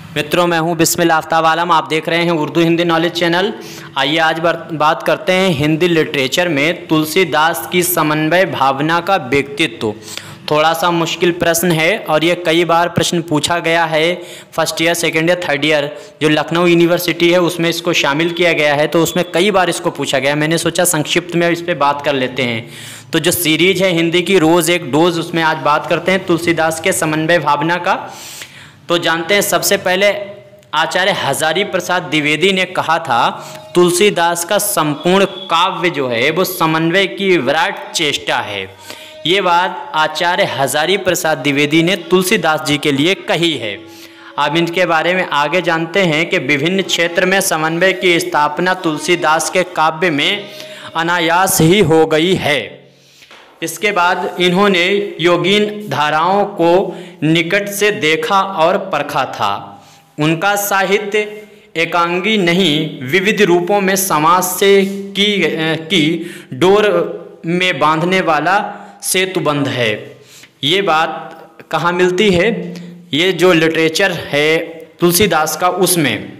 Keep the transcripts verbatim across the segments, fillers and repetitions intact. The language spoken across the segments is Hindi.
मित्रों, मैं हूं बिस्मिल आफ्ताब आलम। आप देख रहे हैं उर्दू हिंदी नॉलेज चैनल। आइए आज बात करते हैं हिंदी लिटरेचर में तुलसीदास की समन्वय भावना का व्यक्तित्व। थोड़ा सा मुश्किल प्रश्न है और ये कई बार प्रश्न पूछा गया है। First year, second year, third year जो लखनऊ यूनिवर्सिटी है उसमें इसको शामिल किया गया है, तो उसमें कई बार इसको पूछा गया। मैंने सोचा संक्षिप्त में इस पर बात कर लेते हैं। तो जो सीरीज है हिंदी की रोज़ एक डोज, उसमें आज बात करते हैं तुलसीदास के समन्वय भावना का। तो जानते हैं, सबसे पहले आचार्य हजारी प्रसाद द्विवेदी ने कहा था तुलसीदास का संपूर्ण काव्य जो है वो समन्वय की विराट चेष्टा है। ये बात आचार्य हजारी प्रसाद द्विवेदी ने तुलसीदास जी के लिए कही है। अब इनके बारे में आगे जानते हैं कि विभिन्न क्षेत्र में समन्वय की स्थापना तुलसीदास के काव्य में अनायास ही हो गई है। इसके बाद इन्होंने योगीन धाराओं को निकट से देखा और परखा था। उनका साहित्य एकांगी नहीं, विविध रूपों में समाज से की की डोर में बांधने वाला सेतुबंध है। ये बात कहाँ मिलती है? ये जो लिटरेचर है तुलसीदास का, उसमें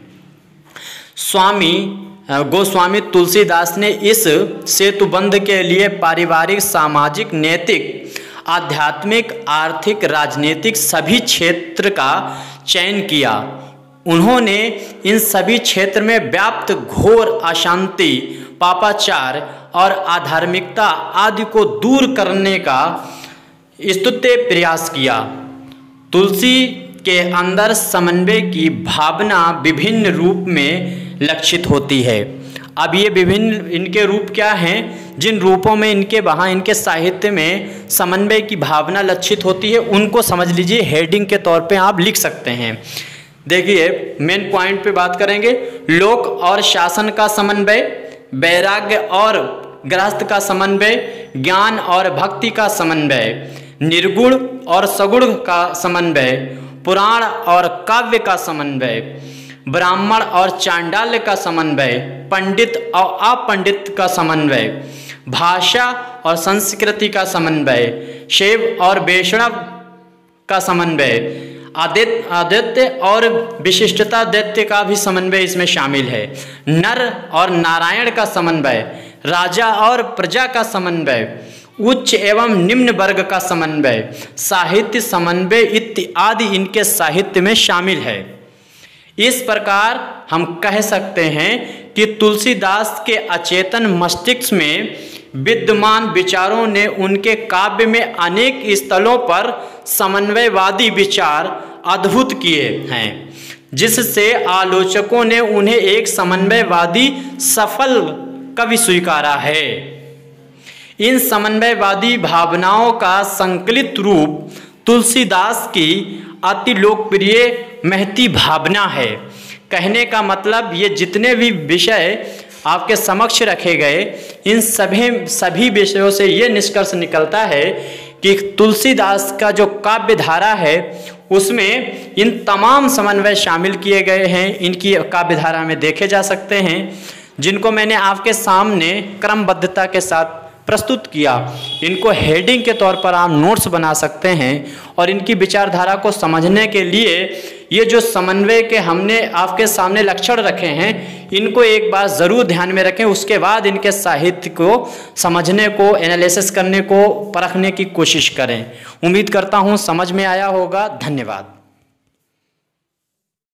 स्वामी गोस्वामी तुलसीदास ने इस सेतुबंध के लिए पारिवारिक, सामाजिक, नैतिक, आध्यात्मिक, आर्थिक, राजनीतिक सभी क्षेत्र का चयन किया। उन्होंने इन सभी क्षेत्र में व्याप्त घोर अशांति, पापाचार और अधार्मिकता आदि को दूर करने का स्तुत्य प्रयास किया। तुलसी के अंदर समन्वय की भावना विभिन्न रूप में लक्षित होती है। अब ये विभिन्न इनके रूप क्या हैं? जिन रूपों में इनके वहाँ इनके साहित्य में समन्वय की भावना लक्षित होती है उनको समझ लीजिए, हेडिंग के तौर पे आप लिख सकते हैं। देखिए, मेन पॉइंट पे बात करेंगे। लोक और शासन का समन्वय, वैराग्य और गृहस्थ का समन्वय, ज्ञान और भक्ति का समन्वय, निर्गुण और सगुण का समन्वय, पुराण और काव्य का समन्वय, ब्राह्मण और चांडाल्य का समन्वय, पंडित और अपंडित का समन्वय, भाषा और संस्कृति का समन्वय, शैव और वैष्णव का समन्वय, आदित्य आदित्य और विशिष्टता दैत्य का भी समन्वय इसमें शामिल है, नर और नारायण का समन्वय, राजा और प्रजा का समन्वय, उच्च एवं निम्न वर्ग का समन्वय, साहित्य समन्वय इत्यादि इनके साहित्य में शामिल है। इस प्रकार हम कह सकते हैं कि तुलसीदास के अचेतन मस्तिष्क में विद्यमान विचारों ने उनके काव्य में अनेक स्थलों पर समन्वयवादी विचार अद्भुत किए हैं, जिससे आलोचकों ने उन्हें एक समन्वयवादी सफल कवि स्वीकारा है। इन समन्वयवादी भावनाओं का संकलित रूप तुलसीदास की अति लोकप्रिय महती भावना है। कहने का मतलब, ये जितने भी विषय आपके समक्ष रखे गए, इन सभी सभी विषयों से ये निष्कर्ष निकलता है कि तुलसीदास का जो काव्य धारा है उसमें इन तमाम समन्वय शामिल किए गए हैं। इनकी काव्य धारा में देखे जा सकते हैं, जिनको मैंने आपके सामने क्रमबद्धता के साथ प्रस्तुत किया। इनको हेडिंग के तौर पर आप नोट्स बना सकते हैं और इनकी विचारधारा को समझने के लिए ये जो समन्वय के हमने आपके सामने लक्षण रखे हैं, इनको एक बार ज़रूर ध्यान में रखें। उसके बाद इनके साहित्य को समझने को, एनालिसिस करने को, परखने की कोशिश करें। उम्मीद करता हूँ समझ में आया होगा। धन्यवाद।